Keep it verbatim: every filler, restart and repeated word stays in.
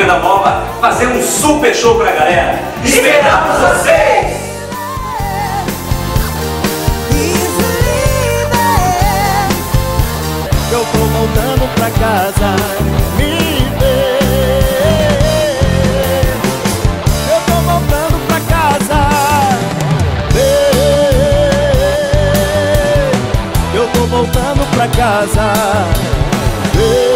Venda Nova fazer um super show pra galera. Esperamos vocês! Eu tô voltando pra casa, me ver. Eu tô voltando pra casa, ver. Eu tô voltando pra casa, ver.